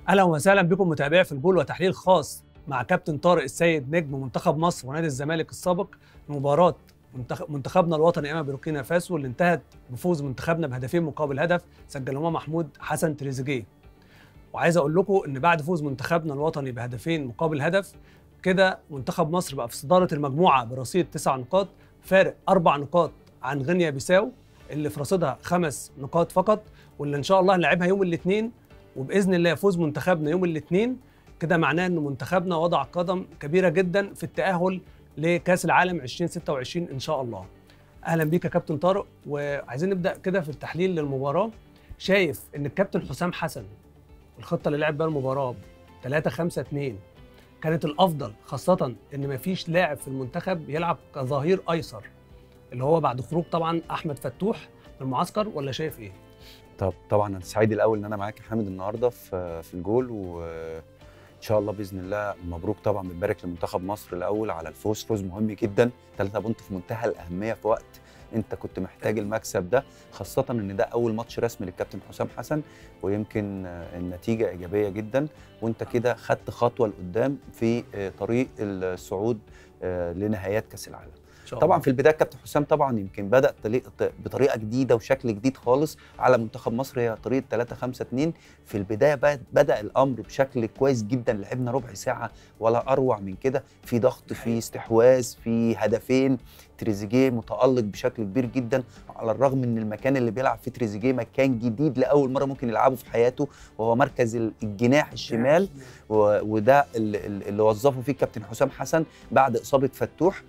اهلا وسهلا بكم متابعي في الجول وتحليل خاص مع كابتن طارق السيد نجم منتخب مصر ونادي الزمالك السابق لمباراه منتخبنا الوطني امام بوركينا فاسو اللي انتهت بفوز منتخبنا بهدفين مقابل هدف سجلهما محمود حسن تريزيجيه. وعايز اقول لكم ان بعد فوز منتخبنا الوطني بهدفين مقابل هدف كده منتخب مصر بقى في صداره المجموعه برصيد 9 نقاط، فارق 4 نقاط عن غينيا بيساو اللي في رصيدها 5 نقاط فقط، واللي ان شاء الله هنلعبها يوم الاثنين. وباذن الله فوز منتخبنا يوم الاثنين كده معناه ان منتخبنا وضع قدم كبيره جدا في التاهل لكاس العالم 2026 ان شاء الله. اهلا بيك يا كابتن طارق، وعايزين نبدا كده في التحليل للمباراه. شايف ان الكابتن حسام حسن الخطه اللي لعب بيها المباراه 3-5-2 كانت الافضل، خاصه ان مفيش لاعب في المنتخب يلعب كظهير ايسر اللي هو بعد خروج طبعا احمد فتوح من المعسكر، ولا شايف ايه؟ طب طبعا انا سعيد الاول ان انا معاك يا حامد النهارده في الجول، وان شاء الله باذن الله مبروك. طبعا بنبارك لمنتخب مصر الاول على الفوز، فوز مهم جدا، 3 بونت في منتهى الاهميه في وقت انت كنت محتاج المكسب ده، خاصه ان ده اول ماتش رسمي للكابتن حسام حسن، ويمكن النتيجه ايجابيه جدا، وانت كده خدت خطوه لقدام في طريق الصعود لنهايات كاس العالم. طبعا في البدايه كابتن حسام طبعا يمكن بدا بطريقه جديده وشكل جديد خالص على منتخب مصر، هي طريقه 3-5-2. في البدايه بدا الامر بشكل كويس جدا، لعبنا ربع ساعه ولا اروع من كده، في ضغط، في استحواذ، في هدفين، تريزيجيه متالق بشكل كبير جدا، على الرغم ان المكان اللي بيلعب فيه تريزيجيه مكان جديد لاول مره ممكن يلعبه في حياته، وهو مركز الجناح الشمال، وده اللي وظفه فيه الكابتن حسام حسن بعد اصابه فتوح.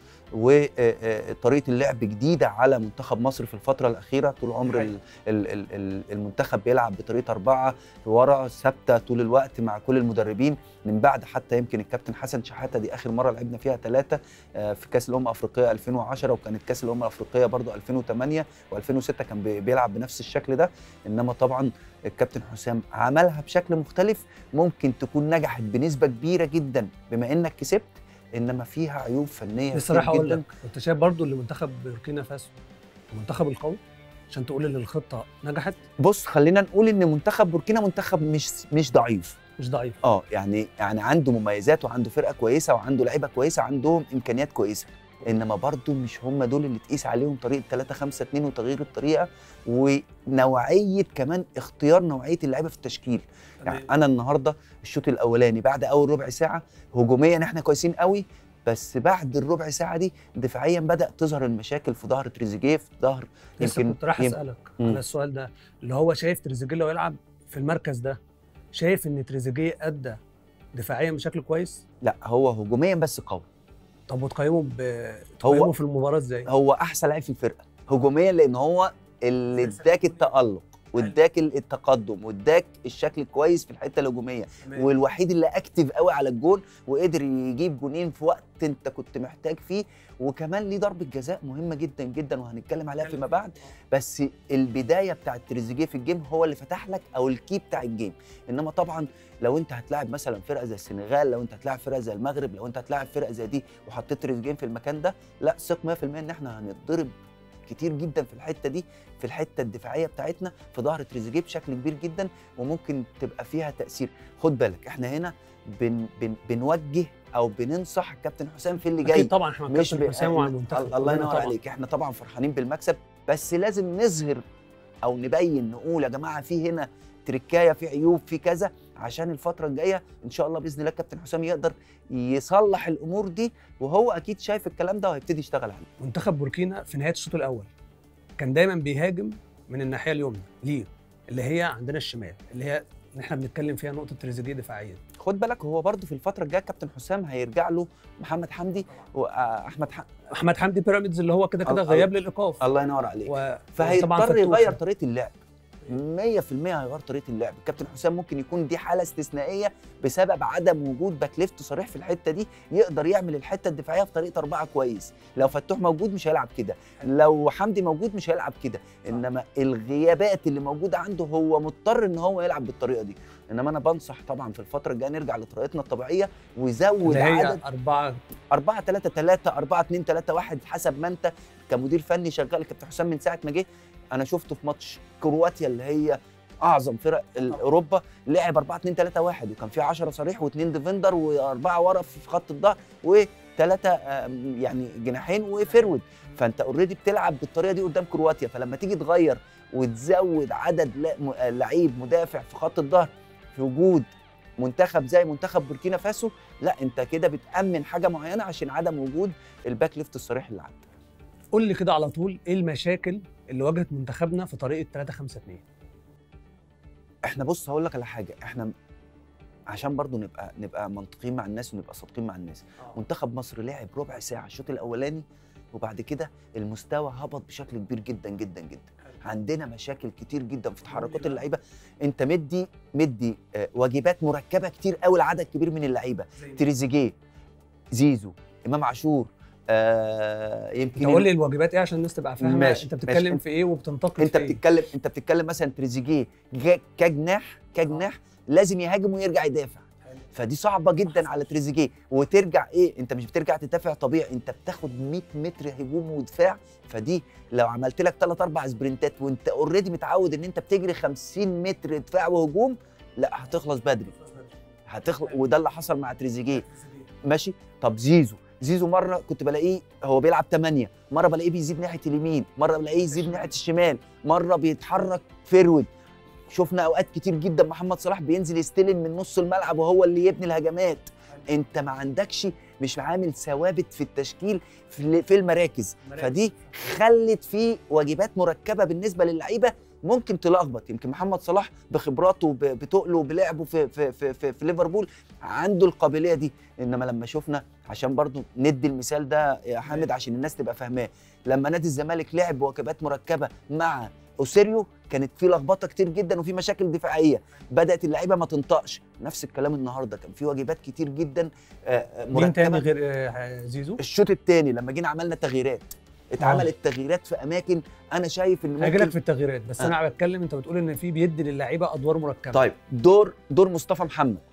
وطريقه اللعب جديده على منتخب مصر في الفتره الاخيره، طول عمر المنتخب بيلعب بطريقه 4 ورا ثابته طول الوقت مع كل المدربين، من بعد حتى يمكن الكابتن حسن شحاته دي اخر مره لعبنا فيها 3 في كاس الامم الافريقيه 2010، وكانت كاس الامم الافريقيه برضو 2008 و2006 كان بيلعب بنفس الشكل ده. انما طبعا الكابتن حسام عملها بشكل مختلف، ممكن تكون نجحت بنسبه كبيره جدا بما انك كسبت، انما فيها عيوب فنيه بصراحه كتير اقول جدا. لك، انت شايف برضو ان منتخب بوركينا فاسو المنتخب القوي عشان تقول ان الخطه نجحت؟ بص خلينا نقول ان منتخب بوركينا منتخب مش ضعيف، مش ضعيف، يعني عنده مميزات، وعنده فرقه كويسه، وعنده لعيبه كويسه، عندهم امكانيات كويسه، انما برضو مش هم دول اللي تقيس عليهم طريقه 3-5-2 وتغيير الطريقه، ونوعيه كمان اختيار نوعيه اللعيبه في التشكيل. يعني انا النهارده الشوط الاولاني بعد اول ربع ساعه هجوميا احنا كويسين قوي، بس بعد الربع ساعه دي دفاعيا بدات تظهر المشاكل في ظهر تريزيجيه، في ظهر لسه كنت راح اسالك على السؤال ده، اللي هو شايف تريزيجيه لو يلعب في المركز ده، شايف ان تريزيجيه ادى دفاعيا بشكل كويس؟ لا هو هجوميا بس قوي. طب وتقيمه تقيمه في المباراه ازاي؟ هو احسن لعيب في الفرقه هجوميا، لان هو اللي اداك التالق واداك التقدم واداك الشكل الكويس في الحته الهجوميه، والوحيد اللي اكتف قوي على الجول وقدر يجيب جونين في وقت انت كنت محتاج فيه، وكمان ليه ضربه جزاء مهمه جدا جدا وهنتكلم عليها فيما بعد. بس البدايه بتاعت تريزيجيه في الجيم هو اللي فتح لك او الكي بتاع الجيم. انما طبعا لو انت هتلاعب مثلا فرقه زي السنغال، لو انت هتلاعب فرقه زي المغرب، لو انت هتلاعب فرقه زي دي وحطيت تريزيجيه في المكان ده، لا ثق 100% ان احنا هنتضرب كتير جدا في الحته دي، في الحته الدفاعيه بتاعتنا في ظهر تريزيجيه بشكل كبير جدا، وممكن تبقى فيها تاثير. خد بالك احنا هنا بنوجه او بننصح الكابتن حسام في اللي جاي. اكيد طبعا احنا مع كابتن حسام وعلى المنتخب، الله ينور عليك، احنا طبعا فرحانين بالمكسب، بس لازم نظهر او نبين نقول يا جماعه في هنا تركايه، في عيوب، في كذا، عشان الفتره الجايه ان شاء الله باذن الله الكابتن حسام يقدر يصلح الامور دي، وهو اكيد شايف الكلام ده وهيبتدي يشتغل عليه. منتخب بوركينا في نهايه الشوط الاول كان دايما بيهاجم من الناحيه اليمنى ليه، اللي هي عندنا الشمال، اللي هي اللي احنا بنتكلم فيها نقطه تريزيجيه دفاعيا. خد بالك هو برده في الفتره الجايه كابتن حسام هيرجع له محمد حمدي احمد حمدي بيراميدز اللي هو كده غياب للايقاف. الله ينور عليك. فهيضطر يغير طريقه اللعب 100%، هيغير طريقه اللعب. الكابتن حسام ممكن يكون دي حاله استثنائيه بسبب عدم وجود باك ليفت صريح في الحته دي يقدر يعمل الحته الدفاعيه في طريقه 4 كويس. لو فتوح موجود مش هيلعب كده، لو حمدي موجود مش هيلعب كده، انما الغيابات اللي موجوده عنده هو مضطر ان هو يلعب بالطريقه دي. انما انا بنصح طبعا في الفتره الجايه نرجع لطريقتنا الطبيعيه وزود عدد 4-3-3 4-2-3-1 حسب ما انت كمدير فني شغال. الكابتن حسام من ساعه ما جه انا شفته في ماتش كرواتيا اللي هي اعظم فرق اوروبا، لعب 4-2-3-1 وكان فيه 10 صريح و2 ديفندر واربعه ورا في خط الظهر وثلاثه يعني جناحين وفيرود. فانت اوريدي بتلعب بالطريقه دي قدام كرواتيا، فلما تيجي تغير وتزود عدد لعيب مدافع في خط الظهر في وجود منتخب زي منتخب بوركينا فاسو، لا انت كده بتأمن حاجه معينه عشان عدم وجود الباك ليفت الصريح اللي عندك. قول لي كده على طول، ايه المشاكل اللي واجهت منتخبنا في طريقه 3-5-2؟ احنا بص هقول لك على حاجه، احنا عشان برضو نبقى منطقيين مع الناس ونبقى صادقين مع الناس. منتخب مصر لعب ربع ساعه الشوط الاولاني وبعد كده المستوى هبط بشكل كبير جدا جدا جدا. عندنا مشاكل كتير جدا في تحركات اللعيبه، انت مدي واجبات مركبه كتير قوي لعدد كبير من اللعيبه، تريزيجيه، زيزو، امام عاشور، يمكن قول لي الواجبات ايه عشان الناس تبقى فاهمه انت بتتكلم في ايه وبتنتقد في ايه. انت بتتكلم مثلا تريزيجيه كجناح لازم يهاجم ويرجع يدافع، فدي صعبه جدا على تريزيجيه. وترجع ايه، انت مش بترجع تدافع طبيعي، انت بتاخد 100 متر هجوم ودفاع، فدي لو عملت لك 3-4 سبرنتات وانت اوريدي متعود ان انت بتجري 50 متر دفاع وهجوم، لا هتخلص بدري وده اللي حصل مع تريزيجيه. ماشي. طب زيزو مره كنت بلاقيه هو بيلعب 8، مره بلاقيه بيزيد ناحيه اليمين، مره بلاقيه يزيد ناحيه الشمال، مره بيتحرك فيرود. شفنا اوقات كتير جدا محمد صلاح بينزل يستلم من نص الملعب وهو اللي يبني الهجمات. انت ما عندكش، مش عامل ثوابت في التشكيل في المراكز، فدي خلت فيه واجبات مركبه بالنسبه للعيبه ممكن تلخبط. يمكن محمد صلاح بخبراته بتقله وبلعبه في ليفربول عنده القابليه دي، انما لما شفنا، عشان برضو ندي المثال ده يا حامد عشان الناس تبقى فاهماه، لما نادي الزمالك لعب بواجبات مركبه مع اوسيريو كانت في لخبطه كتير جدا وفي مشاكل دفاعيه، بدات اللعيبه ما تنطقش. نفس الكلام النهارده، كان في واجبات كتير جدا مركبه. مين تاني غير زيزو؟ الشوط الثاني لما جينا عملنا تغييرات، اتعملت تغييرات في اماكن انا شايف ان ممكن هاجي لك في التغييرات، بس انا بتكلم، انت بتقول ان في بيدي للعيبه ادوار مركبه. طيب دور مصطفى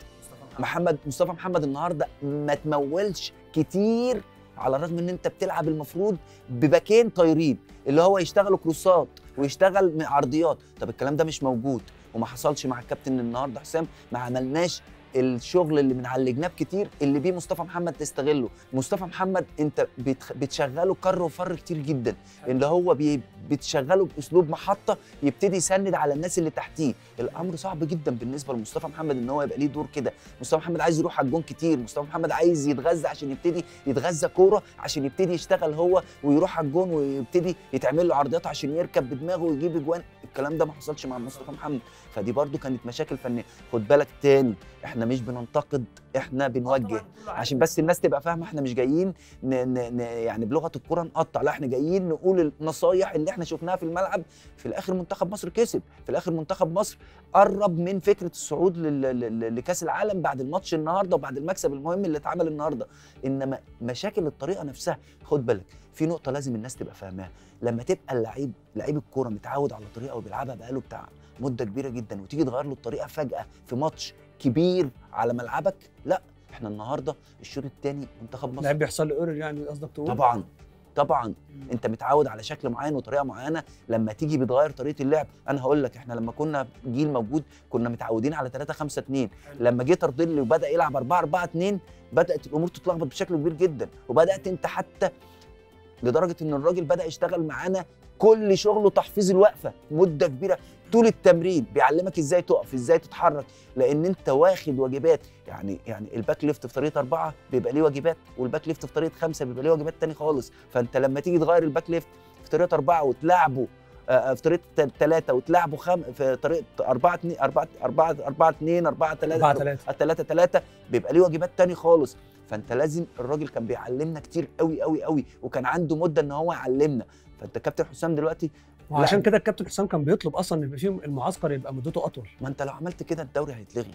محمد النهارده ما تمولش كتير، على الرغم ان انت بتلعب المفروض بباكين طايرين اللي هو يشتغلوا كروسات ويشتغل عرضيات. طب الكلام ده مش موجود وما حصلش مع الكابتن النهارده حسام، ما عملناش الشغل اللي بنعالجناه كتير اللي بيه مصطفى محمد تستغله. مصطفى محمد انت بتشغله كر وفر كتير جدا، اللي هو بتشغله باسلوب محطه يبتدي يسند على الناس اللي تحتيه. الامر صعب جدا بالنسبه لمصطفى محمد ان هو يبقى ليه دور كده. مصطفى محمد عايز يروح على الجون كتير، مصطفى محمد عايز يتغذى عشان يبتدي يتغذى كوره، عشان يبتدي يشتغل هو ويروح على الجون ويبتدي يتعمل له عرضيات عشان يركب بدماغه ويجيب اجوان. الكلام ده ما حصلش مع مصطفى محمد، فدي برده كانت مشاكل فنيه. خد بالك تاني، احنا مش بننتقد، احنا بنوجه عشان بس الناس تبقى فاهمه. احنا مش جايين يعني بلغه الكوره نقطع، لا احنا جايين نقول النصايح اللي احنا شفناها في الملعب. في الاخر منتخب مصر كسب، في الاخر منتخب مصر قرب من فكره الصعود لكاس العالم بعد الماتش النهارده وبعد المكسب المهم اللي اتعمل النهارده. انما مشاكل الطريقه نفسها، خد بالك في نقطه لازم الناس تبقى فاهماها. لما تبقى لعيب الكوره متعود على طريقه وبيلعبها بقاله بتاع مده كبيره جدا وتيجي تغير له الطريقه فجاه في ماتش كبير على ملعبك، لا. احنا النهارده الشوط الثاني منتخب مصر لعيب بيحصل له ايرور، يعني قصدك تقول؟ طبعا انت متعود على شكل معين وطريقه معينه، لما تيجي بتغير طريقه اللعب. انا هقول لك، احنا لما كنا جيل موجود كنا متعودين على 3-5-2، لما جه تردلي وبدا يلعب 4-4-2 بدات الامور تتلخبط بشكل كبير جدا، وبدات انت حتى لدرجه ان الراجل بدا يشتغل معانا كل شغله تحفيظ الوقفه مده كبيره طول التمرين، بيعلمك ازاي تقف، ازاي تتحرك، لان انت واخد واجبات. يعني الباك ليفت في طريقه 4 بيبقى ليه واجبات، والباك ليفت في طريقه 5 بيبقى ليه واجبات تاني خالص. فانت لما تيجي تغير الباك ليفت في طريقه 4 وتلعبه في طريقه 3 وتلعبه في طريقه 4-2-4-3 بيبقى ليه واجبات تاني خالص. فانت لازم، الراجل كان بيعلمنا كتير قوي قوي قوي، وكان عنده مده ان هو يعلمنا. فانت كابتن حسام دلوقتي، وعشان كده الكابتن حسام كان بيطلب اصلا ان في المعسكر يبقى مدته اطول. ما انت لو عملت كده الدوري هيتلغي.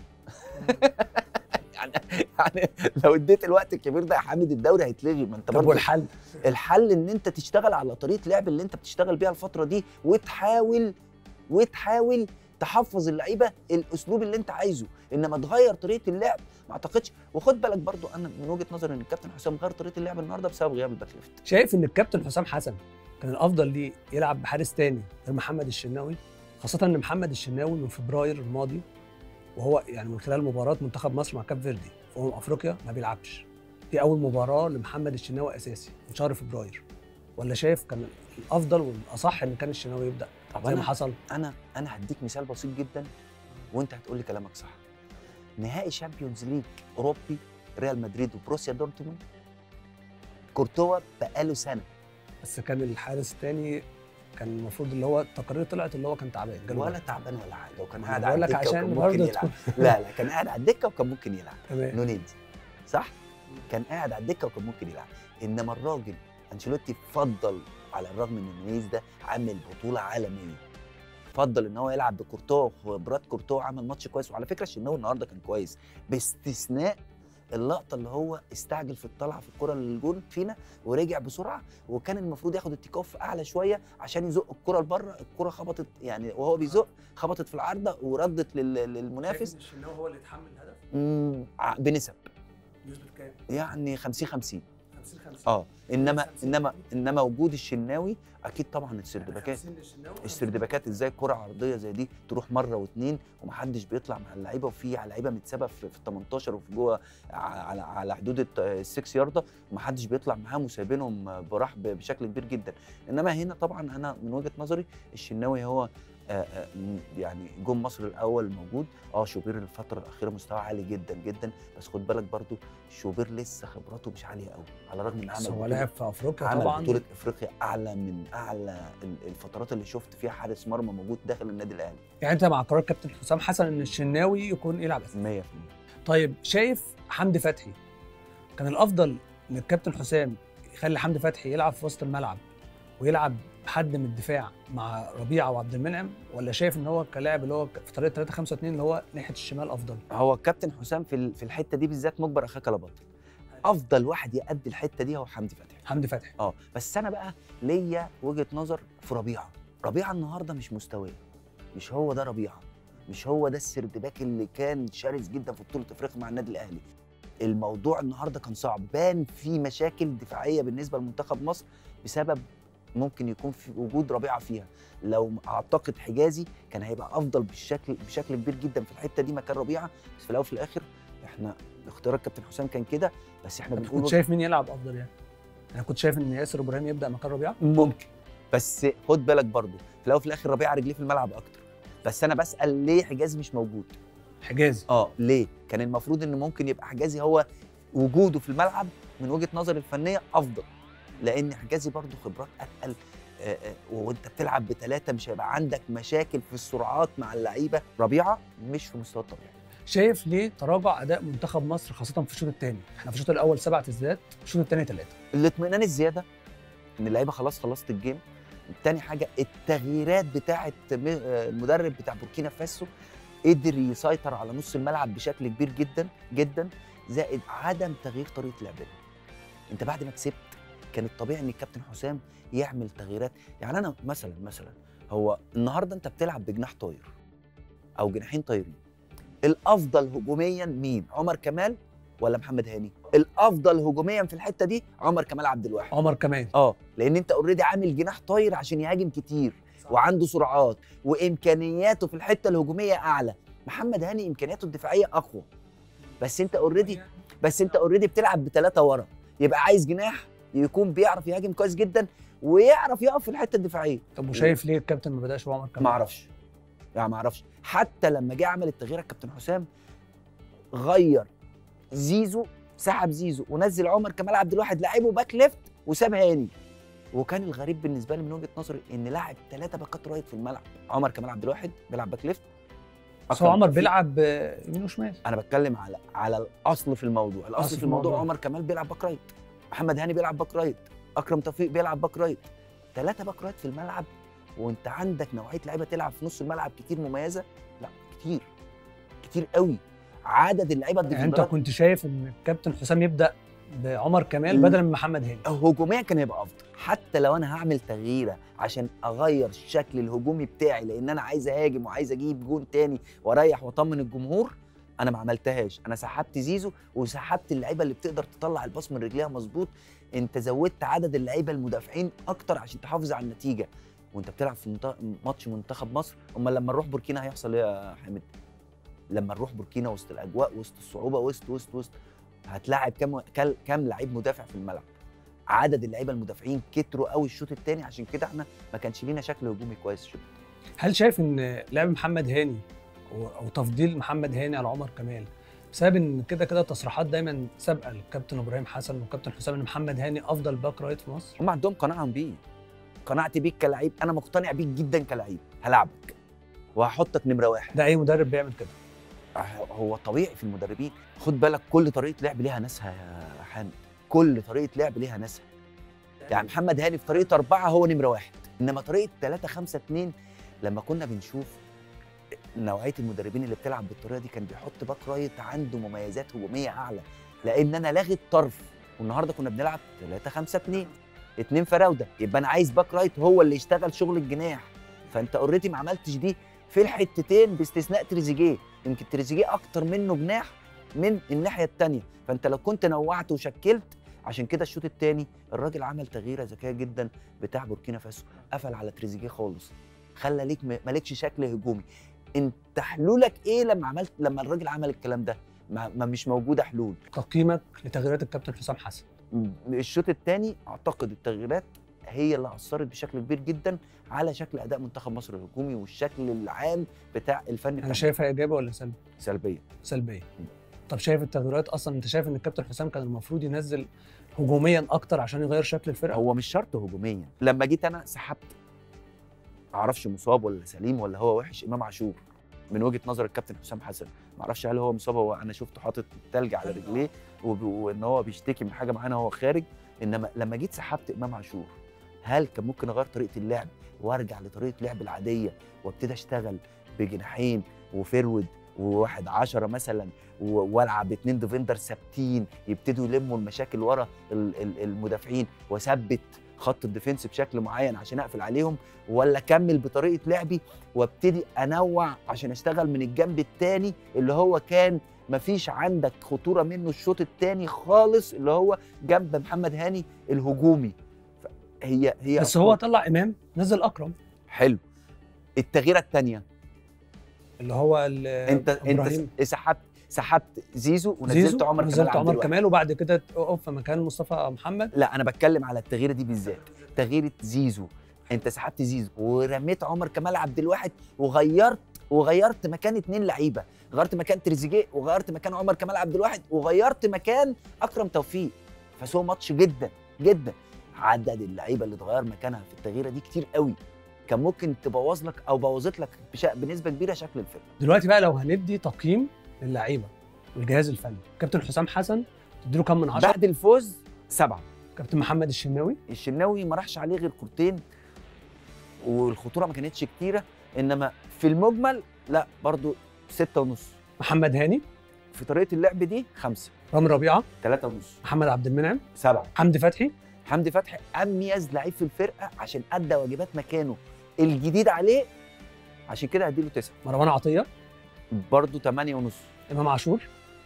يعني لو اديت الوقت الكبير ده يا حامد الدوري هيتلغي. ما انت برضه والحل؟ الحل ان انت تشتغل على طريقه لعب اللي انت بتشتغل بيها الفتره دي، وتحاول تحفظ اللعيبه الاسلوب اللي انت عايزه، انما تغير طريقه اللعب ما اعتقدش. وخد بالك برضو انا من وجهه نظري ان الكابتن حسام غير طريقه اللعب النهارده بسبب غياب الباك ليفت. شايف ان الكابتن حسام حسن كان الافضل ليه يلعب بحارس تاني غير محمد الشناوي؟ خاصه ان محمد الشناوي من فبراير الماضي، وهو يعني من خلال مباراه منتخب مصر مع كاب فيردي في افريقيا ما بيلعبش. دي اول مباراه لمحمد الشناوي اساسي من شهر فبراير. ولا شايف كان الافضل والاصح ان كان الشناوي يبدا طب زي ما حصل؟ انا هديك مثال بسيط جدا وانت هتقول لي كلامك صح. نهائي شامبيونز ليج اوروبي ريال مدريد وبروسيا دورتموند، كورتوا بقاله سنه. بس كان الحارس الثاني كان المفروض اللي هو التقارير طلعت اللي هو كان تعبان، ولا تعبان ولا حاجه، وكان أنا قاعد بقول على لك الدكه عشان وكان ممكن برضه يلعب. لا كان قاعد على الدكه وكان ممكن يلعب. تمام. نونيز صح؟ كان قاعد على الدكه وكان ممكن يلعب. انما الراجل انشيلوتي فضل، على الرغم ان نونيز ده عامل بطوله عالميه، فضل ان هو يلعب بكورتوا، وخبرات كورتوا عمل ماتش كويس. وعلى فكره الشناوي النهارده كان كويس باستثناء اللقطه اللي هو استعجل في الطلعه في الكره للجون فينا ورجع بسرعه، وكان المفروض ياخد التيك اوف اعلى شويه عشان يزق الكره لبره. الكره خبطت يعني وهو بيزق، خبطت في العارضه وردت للمنافس. الشناوي هو اللي اتحمل الهدف بنسب بنسبه كام؟ يعني 50-50. 50-50. انما وجود الشناوي اكيد طبعا السردباكات ازاي كره عرضيه زي دي تروح مره واثنين ومحدش بيطلع مع اللعيبه، وفي لعيبه متسابه في ال 18 وفي جوه على حدود ال 6 يارده ومحدش بيطلع معاهم وسايبينهم براح بشكل كبير جدا. انما هنا طبعا انا من وجهه نظري الشناوي هو يعني جون مصر الاول موجود. شوبير الفتره الاخيره مستوى عالي جدا جدا، بس خد بالك برضو شوبير لسه خبراته مش عاليه قوي، على الرغم ان هو لعب في افريقيا عمل طبعا. بطوله افريقيا اعلى من اعلى الفترات اللي شفت فيها حارس مرمى موجود داخل النادي الاهلي. يعني انت مع قرار كابتن حسام حسن ان الشناوي يكون يلعب اساسي 100%. طيب شايف حمدي فتحي كان الافضل ان الكابتن حسام يخلي حمدي فتحي يلعب في وسط الملعب ويلعب حد من الدفاع مع ربيعه وعبد المنعم، ولا شايف ان هو كلاعب اللي هو في طريقه 3-5-2 اللي هو ناحيه الشمال افضل؟ هو الكابتن حسام في الحته دي بالذات مجبر اخاك لا بطل. افضل واحد يأدي الحته دي هو حمدي فتحي. بس انا بقى ليا وجهه نظر في ربيعه النهارده مش مستواه، مش هو ده ربيعه، مش هو ده السردباك اللي كان شرس جدا في بطوله افريقيا مع النادي الاهلي. الموضوع النهارده كان صعب، بان في مشاكل دفاعيه بالنسبه لمنتخب مصر بسبب ممكن يكون في وجود ربيعه فيها. لو اعتقد حجازي كان هيبقى افضل بشكل كبير جدا في الحته دي مكان ربيعه. بس في الاول وفي الاخر احنا اختيار الكابتن حسام كان كده، بس احنا بنقول كنت شايف مين يلعب افضل يعني؟ انا كنت شايف ان ياسر ابراهيم يبدا مكان ربيعه ممكن، بس خد بالك برضو في الاول وفي الاخر ربيعه رجليه في الملعب اكتر. بس انا بسال ليه حجازي مش موجود؟ حجازي ليه؟ كان المفروض ان ممكن يبقى حجازي هو وجوده في الملعب من وجهه نظري الفنيه افضل، لان حجازي برضو خبرات اتقل. وانت بتلعب ب3 مش هيبقى عندك مشاكل في السرعات مع اللعيبه. ربيعه مش في مستوى الطبيعي. شايف ليه تراجع اداء منتخب مصر خاصه في الشوط الثاني؟ احنا في الشوط الاول 7 تسديدات، الشوط الثاني 3. الاطمئنان الزياده ان اللعيبه خلاص خلصت الجيم. تاني حاجه التغييرات بتاعه المدرب بتاع بوركينا فاسو، قدر يسيطر على نص الملعب بشكل كبير جدا جدا، زائد عدم تغيير طريقه لعبنا. انت بعد ما كسبت كان الطبيعي ان الكابتن حسام يعمل تغييرات. يعني انا مثلا هو النهارده انت بتلعب بجناح طاير او جناحين طايرين، الافضل هجوميا مين؟ عمر كمال ولا محمد هاني؟ الافضل هجوميا في الحته دي عمر كمال عبد الواحد. عمر كمال لان انت اوريدي عامل جناح طاير عشان يهاجم كتير صح. وعنده سرعات وامكانياته في الحته الهجوميه اعلى. محمد هاني امكانياته الدفاعيه اقوى، بس انت اوريدي بتلعب ب3 ورا، يبقى عايز جناح يكون بيعرف يهاجم كويس جدا ويعرف يقف في الحته الدفاعيه. طب وشايف ليه الكابتن ما بداش بعمر كمال؟ ما اعرفش. حتى لما جه عمل التغيير الكابتن حسام غير زيزو، سحب زيزو ونزل عمر كمال عبد الواحد لعبه باك ليفت وساب هاني. وكان الغريب بالنسبه لي من وجهه نظري ان لاعب 3 باكات رايت في الملعب. عمر كمال عبد الواحد بيلعب باك ليفت، بس هو عمر بيلعب يمين وشمال. انا بتكلم على الاصل في الموضوع. الاصل في الموضوع عمر كمال بيلعب باك رايت، محمد هاني بيلعب باك رايت، اكرم توفيق بيلعب باك رايت. 3 باك رايت في الملعب، وانت عندك نوعيه لعيبه تلعب في نص الملعب كتير مميزه. لا كتير قوي عدد اللعيبه. يعني انت كنت شايف ان الكابتن حسام يبدا بعمر كمال بدلا من محمد هاني؟ هجوميا كان هيبقى افضل. حتى لو انا هعمل تغييره عشان اغير الشكل الهجومي بتاعي لان انا عايز اهاجم وعايز اجيب جون تاني واريح واطمن الجمهور، انا ما عملتهاش. انا سحبت زيزو وسحبت اللعيبه اللي بتقدر تطلع الباص من رجليها مظبوط. انت زودت عدد اللعيبه المدافعين اكتر عشان تحافظ على النتيجه. وانت بتلعب في ماتش منتخب مصر. امال لما نروح بوركينا هيحصل ايه يا حامد؟ لما نروح بوركينا وسط الاجواء، وسط الصعوبه، وسط هتلاعب كام لعيب مدافع في الملعب؟ عدد اللعيبه المدافعين كتروا قوي الشوط الثاني، عشان كده احنا ما كانش لينا شكل هجومي كويس الشوط. هل شايف ان لعب محمد هاني او تفضيل محمد هاني على عمر كمال بسبب ان كده تصريحات دايما سابقه للكابتن ابراهيم حسن والكابتن حسام ان محمد هاني افضل باك رايت في مصر؟ هم عندهم قناعه بيه، قناعتي بيك كلاعب، انا مقتنع بيك جدا كلاعب، هلاعبك وهحطك نمره واحد. ده اي مدرب بيعمل كده؟ هو طبيعي في المدربين. خد بالك كل طريقه لعب ليها ناسها يا حامد، كل طريقه لعب ليها ناسها. يعني محمد هاني في طريقه 4 هو نمره واحد، انما طريقه 3-5-2 لما كنا بنشوف نوعيه المدربين اللي بتلعب بالطريقه دي كان بيحط باك رايت عنده مميزات هجوميه اعلى، لان انا لاغي الطرف. والنهارده كنا بنلعب 3-5-2 2 فراوده، يبقى انا عايز باك رايت هو اللي يشتغل شغل الجناح. فانت اوريدي ما عملتش دي في الحتتين باستثناء تريزيجيه، يمكن تريزيجيه اكتر منه جناح من الناحيه الثانيه. فانت لو كنت نوعت وشكلت، عشان كده الشوط الثاني الراجل عمل تغييره ذكيه جدا بتاع بوركينا فاسو، قفل على تريزيجيه خالص، خلى ليك مالكش شكل هجومي. انت حلولك ايه لما الراجل عمل الكلام ده؟ ما مش موجوده حلول. تقييمك لتغييرات الكابتن حسام حسن؟ الشوط الثاني اعتقد التغييرات هي اللي اثرت بشكل كبير جدا على شكل اداء منتخب مصر الهجومي والشكل العام بتاع الفني. انا شايفها ايجابيه ولا سلبيه؟ سلبيه. سلبيه. طب شايف التغييرات اصلا، انت شايف ان الكابتن حسام كان المفروض ينزل هجوميا اكتر عشان يغير شكل الفرقه؟ هو مش شرط هجوميا. لما جيت انا سحبت، معرفش مصاب ولا سليم ولا هو وحش، امام عاشور من وجهه نظر الكابتن حسام حسن، معرفش هل هو مصاب. هو انا شفته حاطط تلج على رجليه وان هو بيشتكي من حاجه معينه وهو خارج. انما لما جيت سحبت امام عاشور، هل كان ممكن اغير طريقه اللعب وارجع لطريقه اللعب العاديه وابتدي اشتغل بجناحين وفرود وواحد 10 مثلا، والعب 2 ديفندر ثابتين يبتدوا يلموا المشاكل ورا المدافعين، واثبت خط الديفنس بشكل معين عشان اقفل عليهم، ولا اكمل بطريقه لعبي وابتدي انوع عشان اشتغل من الجنب الثاني اللي هو كان مفيش عندك خطوره منه الشوط الثاني خالص، اللي هو جنب محمد هاني الهجومي. هي بس هو طلع امام، نزل اكرم. حلو. التغييره الثانيه اللي هو انت سحبت زيزو ونزلت عمر كمال وبعد كده تقف في مكان مصطفى محمد. لا انا بتكلم على التغييره دي بالذات، تغييره زيزو. انت سحبت زيزو ورميت عمر كمال عبد الواحد وغيرت مكان 2 لعيبه، غيرت مكان تريزيجيه وغيرت مكان عمر كمال عبد الواحد وغيرت مكان اكرم توفيق. فسوى ماتش جدا جدا. عدد اللعيبه اللي اتغير مكانها في التغييره دي كتير قوي، كان ممكن تبوظ لك او بوظت لك بنسبه كبيره شكل الفرقه. دلوقتي بقى لو هندي تقييم للعيبه والجهاز الفني، كابتن حسام حسن تديله كام من 10؟ بعد الفوز 7. كابتن محمد الشناوي ما راحش عليه غير كورتين والخطوره ما كانتش كتيره، انما في المجمل لا برضو 6.5. محمد هاني في طريقه اللعب دي 5. رامي ربيعه 3.5. محمد عبد المنعم 7. حمدي فتحي اميز لعيب في الفرقه عشان ادى واجبات مكانه الجديد عليه، عشان كده هديله 9. مروان عطيه برضو 8.5. امام عاشور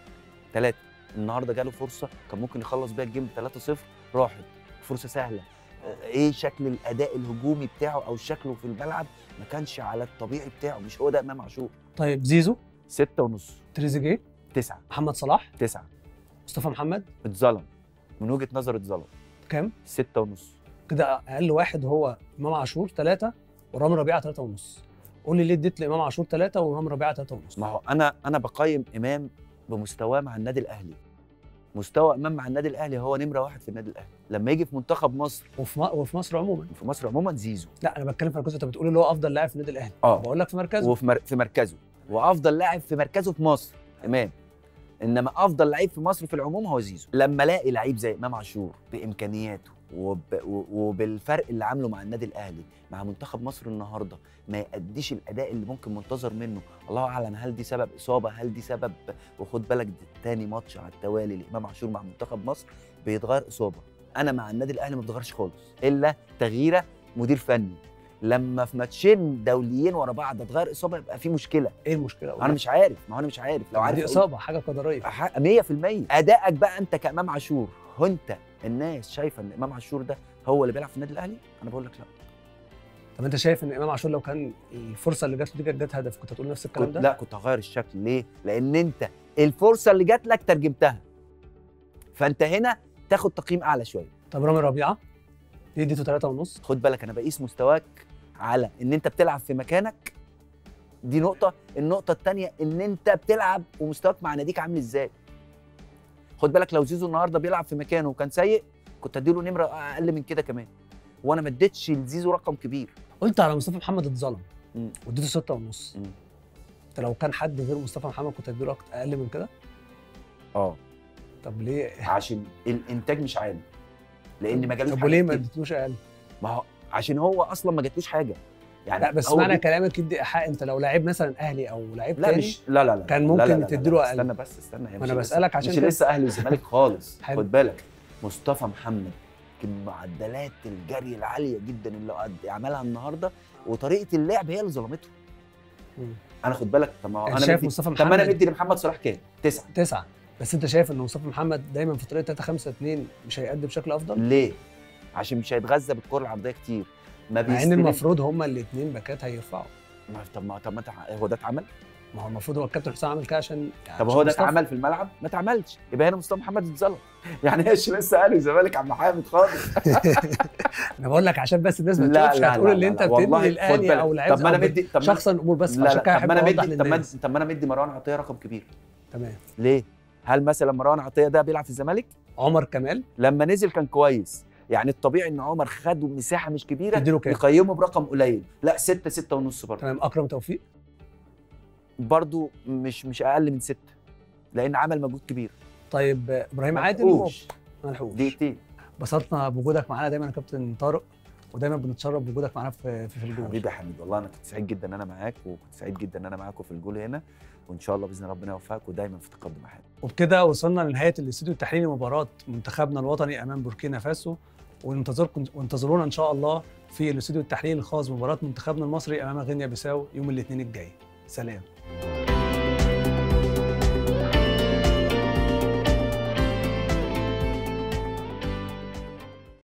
3. النهارده جاله فرصه كان ممكن يخلص بيها الجيم 3-0، راحت فرصه سهله. ايه شكل الاداء الهجومي بتاعه او شكله في الملعب ما كانش على الطبيعي بتاعه، مش هو ده امام عاشور. طيب زيزو 6.5. تريزيجيه 9. محمد صلاح 9. مصطفى محمد اتظلم، من وجهه نظر اتظلم. كام؟ 6.5. كده اقل واحد هو امام عاشور 3 ورامي ربيعه 3.5. قول لي ليه اديت لامام عاشور 3 ورامي ربيعه 3.5؟ ما هو انا بقيم امام بمستواه مع النادي الاهلي. مستوى امام مع النادي الاهلي هو نمره 1 في النادي الاهلي. لما يجي في منتخب مصر وفي مصر عموما. في مصر عموما زيزو. لا انا بتكلم في مركزه، انت بتقول اللي هو افضل لاعب في النادي الاهلي. بقول لك في مركزه. في مركزه وافضل لاعب في مركزه في مصر امام. انما افضل لعيب في مصر في العموم هو زيزو. لما الاقي لعيب زي امام عاشور بامكانياته وبالفرق اللي عامله مع النادي الاهلي مع منتخب مصر النهارده ما يأديش الاداء اللي ممكن منتظر منه، الله اعلم هل دي سبب اصابه، هل دي سبب، وخد بالك ده تاني ماتش على التوالي لامام عاشور مع منتخب مصر بيتغير اصابه. انا مع النادي الاهلي ما بتغيرش خالص الا تغييره مدير فني. لما في ماتشين دوليين ورا بعض اتغير اصابه يبقى في مشكله. ايه المشكله؟ انا مش عارف، ما هو انا مش عارف. لو عارف دي اصابه حاجه قدريه 100%. ادائك بقى انت كامام عاشور، هو انت الناس شايفه ان امام عاشور ده هو اللي بيلعب في النادي الاهلي؟ انا بقول لك لا. طب انت شايف ان امام عاشور لو كان الفرصه اللي جات له دي كانت جت هدف كنت هتقول نفس الكلام ده؟ لا كنت هغير الشكل. ليه؟ لان انت الفرصه اللي جات لك ترجمتها، فانت هنا تاخد تقييم اعلى شويه. طب رامي ربيعه دي اديته 3.5. خد بالك انا بقيس مستواك على ان انت بتلعب في مكانك، دي نقطه. النقطه الثانيه ان انت بتلعب ومستواك مع ناديك عامل ازاي. خد بالك لو زيزو النهارده بيلعب في مكانه وكان سيء كنت اديله نمره اقل من كده كمان، وانا ما اديتش لزيزو رقم كبير. قلت على مصطفى محمد اتظلم مم. واديته 6.5. انت لو كان حد غير مصطفى محمد كنت هتديله اقل من كده؟ طب ليه؟ عشان الانتاج مش عالي، لان ما جالوش طب حاجة وليه ما كتير. اديتوش اقل؟ ما هو عشان هو اصلا ما جاتلوش حاجه يعني. لا بس هو معنى كلامك يدي ايحاء. انت لو لعيب مثلا اهلي او لعيب لا تاني مش لا كان لا ممكن لا لا تديله اقل. استنى بس استنى، هي ما مش انا لسه- بسالك عشان مش كده. لسه اهلي والزمالك خالص. حلو. خد بالك مصطفى محمد معدلات الجري العاليه جدا اللي عملها النهارده وطريقه اللعب هي اللي ظلمته. مم. انا خد بالك طب ما هو انت انا شايف مدي، مصطفى طب ما انا محمد مدي لمحمد صلاح كام؟ 9. 9. بس انت شايف ان مصطفى محمد دايما في طريقه 3-5-2 مش هيأدي بشكل افضل؟ ليه؟ عشان مش هيتغذى بالكره العرضيه كتير، ما مع ان بيستلم. المفروض هما الاثنين باكات هيرفعوا. طب ما هو ده اتعمل؟ ما هو المفروض هو الكابتن حسام عمل كده عشان طب عشان هو ده مصطفى. اتعمل في الملعب؟ ما اتعملش، يبقى هنا مصطفى محمد اتظلم. يعني ايش لسه اهلي والزمالك عم حامد خالص. انا بقول لك عشان بس الناس ما لا تشوفش لا هتقول لا اللي لا انت لا، والله بتدي خد الاهلي بالك. او لعيبه طب ما انا مدي شخصا الامور بس لا عشان لا، كده طب احب ما انا اوضح مدي للناس. طب ما انا مدي مروان عطيه رقم كبير. تمام. ليه؟ هل مثلا مروان عطيه ده بيلعب في الزمالك؟ عمر كمال لما نزل كان كويس، يعني الطبيعي ان عمر خد مساحه مش كبيره تديله كام؟ يقيمه برقم قليل. لا 6 6 ونص برضه. تمام. اكرم توفيق برضه مش اقل من 6 لان عمل مجهود كبير. طيب ابراهيم عادل ما لحقوش. دقيقتين. انبسطنا بوجودك معانا دايما يا كابتن طارق، ودايما بنتشرف بوجودك معانا في الجول. حبيبي يا حميد، والله انا كنت سعيد جدا ان انا معاك، وكنت سعيد جدا ان انا معاكم في الجول هنا، وان شاء الله باذن الله ربنا يوفقك ودايما في تقدم يا حميد. وبكده وصلنا لنهايه الاستوديو التحليلي لمباراه منتخبنا الوطني امام بوركينا فاسو، وانتظرونا ان شاء الله في الاستوديو التحليلي الخاص بمباراه منتخبنا المصري امام غينيا بيساو يوم الاثنين الجاي. سلام.